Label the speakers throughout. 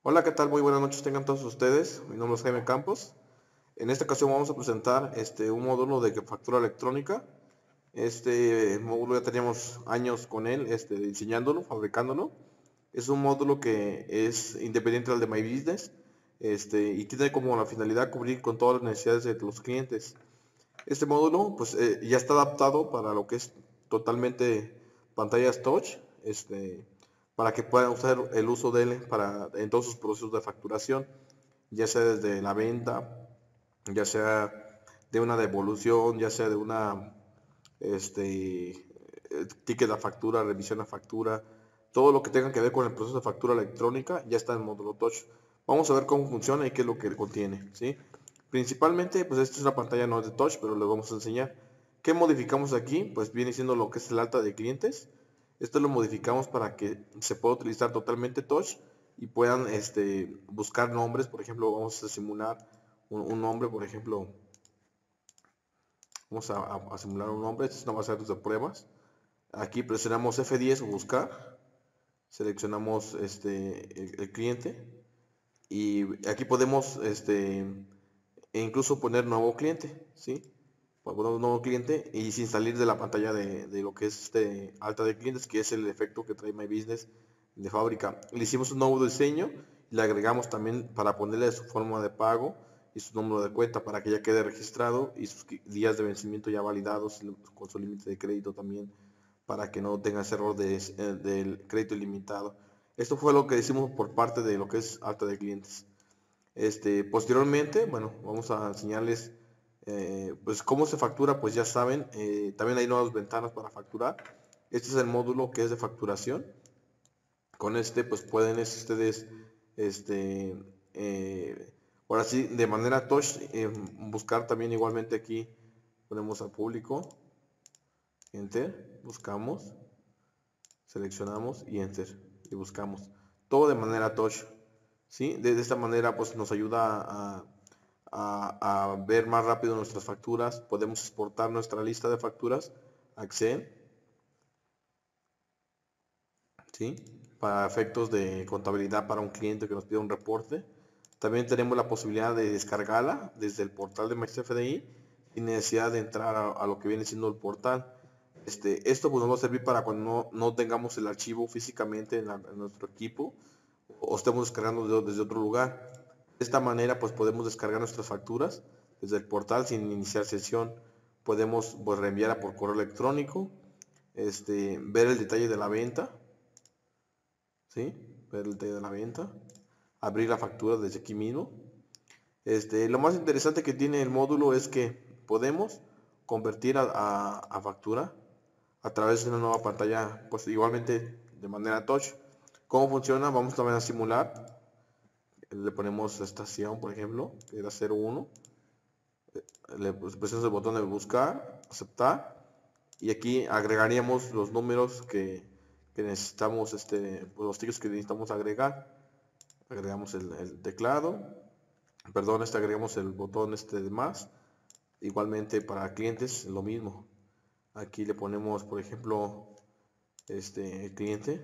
Speaker 1: Hola, ¿qué tal? Muy buenas noches tengan todos ustedes. Mi nombre es Jaime Campos. En esta ocasión vamos a presentar un módulo de factura electrónica. Este módulo ya teníamos años con él, diseñándolo, fabricándolo. Es un módulo que es independiente del de My Business, y tiene como la finalidad cubrir con todas las necesidades de los clientes. Este módulo, pues, ya está adaptado para lo que es totalmente pantallas touch, para que puedan usar el uso de él en todos sus procesos de facturación, ya sea desde la venta, ya sea de una devolución, ya sea de una ticket a factura, revisión a factura, todo lo que tenga que ver con el proceso de factura electrónica ya está en el módulo touch. Vamos a ver cómo funciona y qué es lo que contiene, ¿sí? Principalmente, pues esta es una pantalla no es de touch, pero les vamos a enseñar. ¿Qué modificamos aquí? Pues viene siendo lo que es el alta de clientes. Esto lo modificamos para que se pueda utilizar totalmente touch y puedan buscar nombres. Por ejemplo, vamos a simular un nombre, por ejemplo, vamos a simular un nombre. Esta es una base de datos de pruebas. Aquí presionamos F10 o buscar, seleccionamos el cliente y aquí podemos incluso poner nuevo cliente, ¿sí? Poner un nuevo cliente y sin salir de la pantalla de lo que es alta de clientes, que es el efecto que trae My Business de fábrica. Le hicimos un nuevo diseño y le agregamos también para ponerle su forma de pago y su número de cuenta para que ya quede registrado y sus días de vencimiento ya validados con su límite de crédito también para que no tenga ese error del crédito ilimitado. Esto fue lo que hicimos por parte de lo que es alta de clientes. Posteriormente, bueno, vamos a enseñarles pues cómo se factura, pues ya saben, también hay nuevas ventanas para facturar. Este es el módulo que es de facturación. Con pues pueden ustedes, este, ahora sí, de manera touch, buscar también igualmente aquí, ponemos al público, enter, buscamos, seleccionamos y enter y buscamos. Todo de manera touch, ¿sí? De esta manera pues nos ayuda a ver más rápido nuestras facturas. Podemos exportar nuestra lista de facturas a Excel, ¿sí? Para efectos de contabilidad para un cliente que nos pida un reporte. También tenemos la posibilidad de descargarla desde el portal de MaestroFDI sin necesidad de entrar a lo que viene siendo el portal. Esto pues, nos va a servir para cuando no tengamos el archivo físicamente en nuestro equipo o estemos descargando desde otro lugar. De esta manera pues podemos descargar nuestras facturas desde el portal sin iniciar sesión. Podemos pues, reenviarla por correo electrónico, ver el detalle de la venta, ¿sí? Ver el detalle de la venta, abrir la factura desde aquí mismo. Lo más interesante que tiene el módulo es que podemos convertir a factura a través de una nueva pantalla, pues igualmente de manera touch. ¿Cómo funciona? Vamos también a simular. Le ponemos estación, por ejemplo, que era 01. Le presionamos el botón de buscar, aceptar. Y aquí agregaríamos los números que necesitamos, pues los tickets que necesitamos agregar. Agregamos el teclado, perdón, agregamos el botón de más. Igualmente para clientes, lo mismo. Aquí le ponemos, por ejemplo, el cliente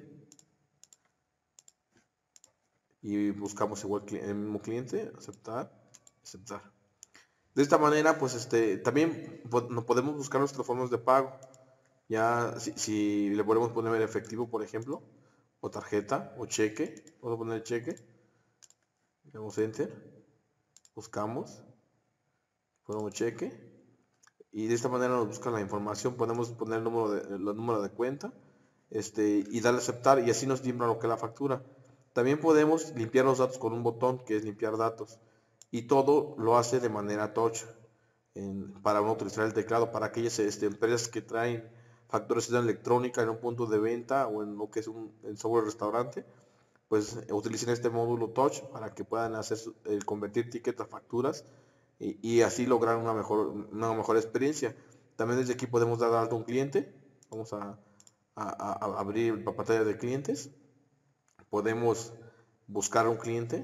Speaker 1: y buscamos igual el mismo cliente, aceptar, aceptar. De esta manera, pues también no podemos buscar nuestras formas de pago. Ya si le podemos poner efectivo, por ejemplo, o tarjeta, o cheque, vamos a poner cheque, le damos enter, buscamos, ponemos cheque, y de esta manera nos busca la información. Podemos poner el número de cuenta, y darle a aceptar, y así nos limpia lo que es la factura. También podemos limpiar los datos con un botón que es limpiar datos, y todo lo hace de manera touch para no utilizar el teclado. Para aquellas empresas que traen facturación electrónica en un punto de venta o en lo que es el software restaurante, pues utilicen este módulo touch para que puedan hacer convertir tickets a facturas y así lograr una mejor experiencia. También desde aquí podemos dar alto a un cliente. Vamos a abrir la pantalla de clientes. Podemos buscar un cliente.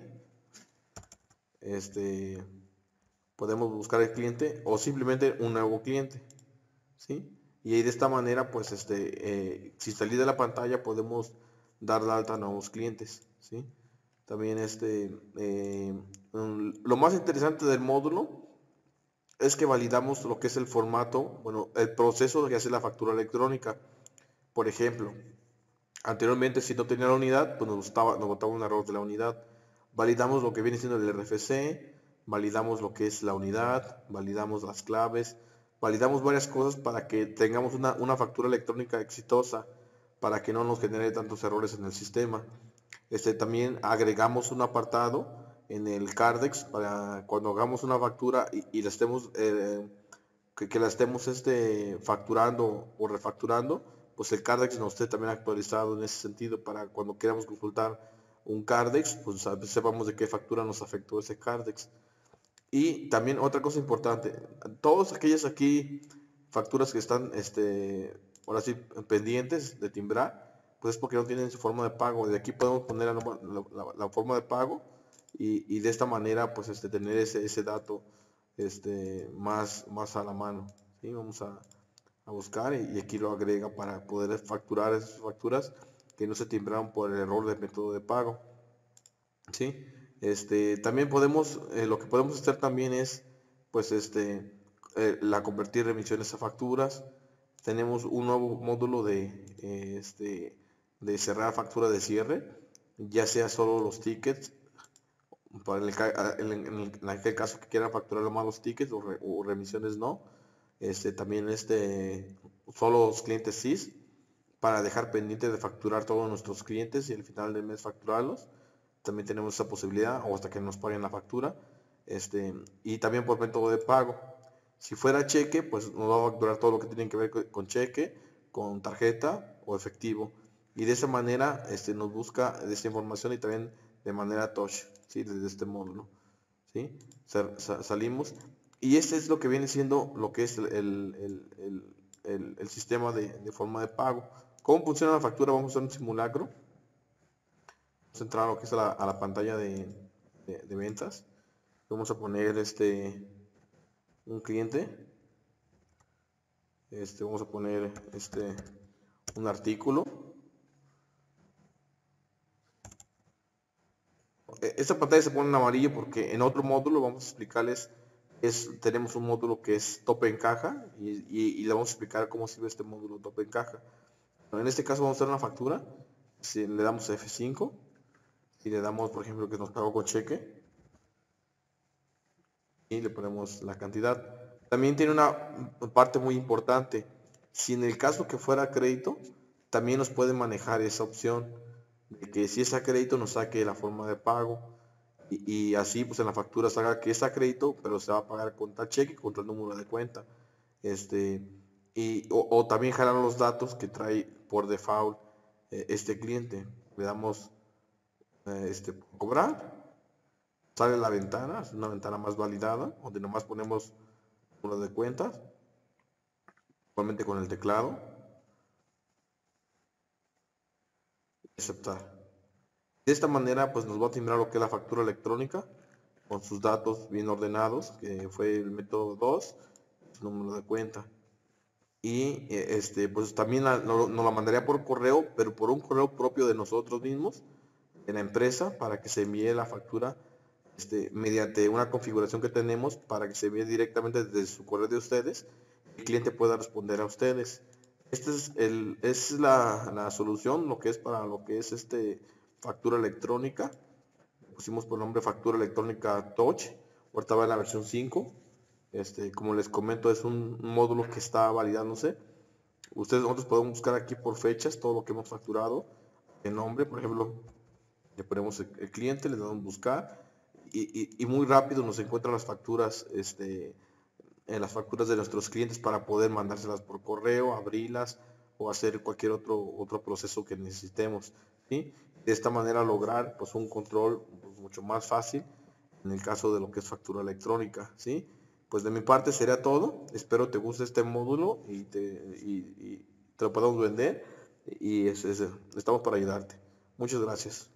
Speaker 1: Podemos buscar el cliente o simplemente un nuevo cliente, ¿sí? Y de esta manera, pues, sin salir de la pantalla podemos dar de alta a nuevos clientes, ¿sí? También lo más interesante del módulo es que validamos lo que es el formato, bueno, el proceso que hace la factura electrónica. Por ejemplo, anteriormente si no tenía la unidad, pues nos botaba un error de la unidad. Validamos lo que viene siendo el RFC, validamos lo que es la unidad, validamos las claves, validamos varias cosas para que tengamos una factura electrónica exitosa, para que no nos genere tantos errores en el sistema. También agregamos un apartado en el Cardex para cuando hagamos una factura y la estemos, que la estemos facturando o refacturando, pues el Cardex nos esté también actualizado en ese sentido para cuando queramos consultar un Cardex, pues sepamos de qué factura nos afectó ese Cardex. Y también otra cosa importante, todas aquellas aquí facturas que están, ahora sí, pendientes de timbrar, pues es porque no tienen su forma de pago. De aquí podemos poner la forma de pago y de esta manera, pues, tener ese dato, más a la mano. ¿Sí? Vamos a buscar y aquí lo agrega para poder facturar esas facturas que no se timbraron por el error del método de pago. ¿Sí? También podemos, lo que podemos hacer también es, pues, convertir remisiones a facturas. Tenemos un nuevo módulo de cerrar factura de cierre, ya sea solo los tickets, para en aquel caso que quieran facturar más los tickets o remisiones no. También solo los clientes SIS, para dejar pendiente de facturar todos nuestros clientes y al final del mes facturarlos. También tenemos esa posibilidad, o hasta que nos paguen la factura. Y también por método de pago. Si fuera cheque, pues nos va a facturar todo lo que tiene que ver con cheque, con tarjeta o efectivo. Y de esa manera nos busca esta información y también de manera touch, ¿sí? Desde este módulo. ¿Sí? Salimos. Y este es lo que viene siendo lo que es el sistema de forma de pago. ¿Cómo funciona la factura? Vamos a hacer un simulacro. Vamos a entrar a lo que es a la pantalla de ventas. Vamos a poner un cliente. Vamos a poner un artículo. Esta pantalla se pone en amarillo porque en otro módulo vamos a explicarles, tenemos un módulo que es tope en caja y le vamos a explicar cómo sirve este módulo tope en caja. En este caso vamos a hacer una factura. Si le damos F5 y le damos, por ejemplo, que nos pagó con cheque y le ponemos la cantidad. También tiene una parte muy importante. Si en el caso que fuera crédito, también nos puede manejar esa opción de que si es a crédito nos saque la forma de pago y así pues en la factura salga que es a crédito, pero se va a pagar con tal cheque, con tal número de cuenta. O también jalar los datos que trae por default este cliente. Le damos cobrar, sale la ventana, es una ventana más validada, donde nomás ponemos número de cuentas, igualmente con el teclado, aceptar. De esta manera pues nos va a timbrar lo que es la factura electrónica, con sus datos bien ordenados, que fue el método 2, el número de cuenta. Y pues también nos la mandaría por correo, pero por un correo propio de nosotros mismos, de la empresa, para que se envíe la factura mediante una configuración que tenemos para que se envíe directamente desde su correo de ustedes y el cliente pueda responder a ustedes. Esta es la solución, lo que es para lo que es factura electrónica. Pusimos por nombre factura electrónica Touch. Ahorita va en la versión 5. Como les comento, es un módulo que está validándose. Nosotros podemos buscar aquí por fechas todo lo que hemos facturado. El nombre, por ejemplo, le ponemos el cliente, le damos buscar y muy rápido nos encuentran las facturas, las facturas de nuestros clientes para poder mandárselas por correo, abrirlas o hacer cualquier otro proceso que necesitemos, ¿sí? De esta manera lograr pues un control pues, mucho más fácil en el caso de lo que es factura electrónica, ¿sí? Pues de mi parte sería todo. Espero te guste este módulo y te lo podamos vender y estamos para ayudarte. Muchas gracias.